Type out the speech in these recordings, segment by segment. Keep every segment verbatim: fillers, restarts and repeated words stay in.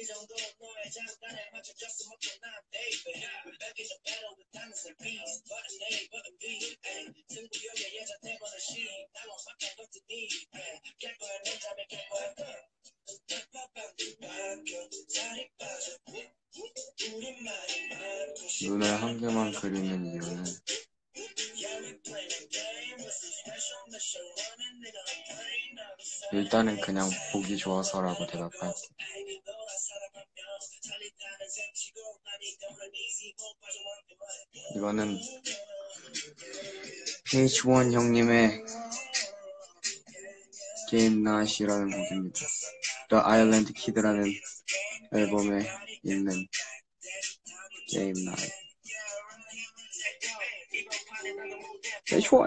눈을 한 개만 그리는 이유는 일단은 그냥 보기 좋아서라고 대답할게. 이거는 페이지 원 형님의 Game Night이라는 곡입니다. The Island Kid라는 앨범에 있는 Game Night. 페이지 원!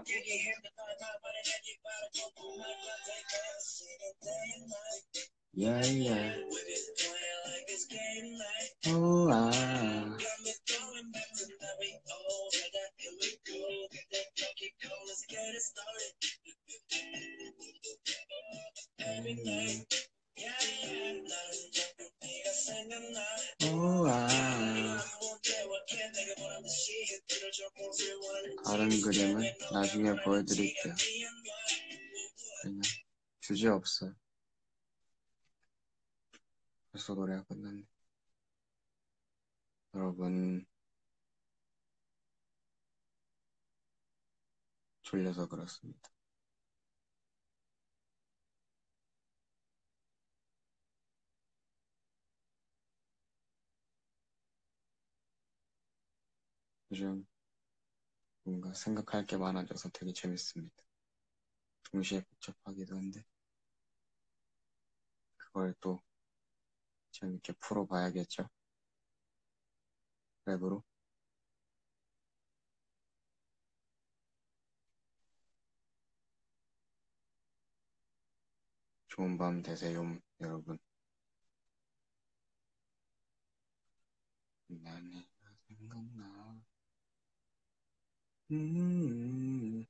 Yeah, yeah. Oh, ah. Oh, ah. 다른 그림은 나중에 보여드릴게요. 그냥 주제 없어요. 벌써 노래가 끝났네. 여러분 졸려서 그렇습니다. 요즘 뭔가 생각할 게 많아져서 되게 재밌습니다. 동시에 복잡하기도 한데 그걸 또 재밌게 풀어봐야겠죠? 랩으로. 좋은 밤 되세요, 여러분. 난 네가 생각나. 음.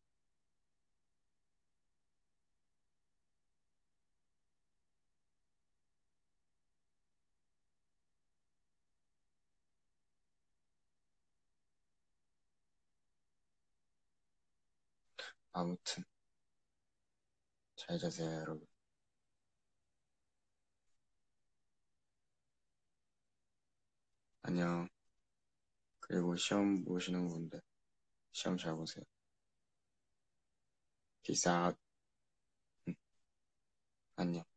아무튼 잘 자세요, 여러분. 안녕. 그리고 시험 보시는 분들 시험 잘 보세요. Peace out. 안녕.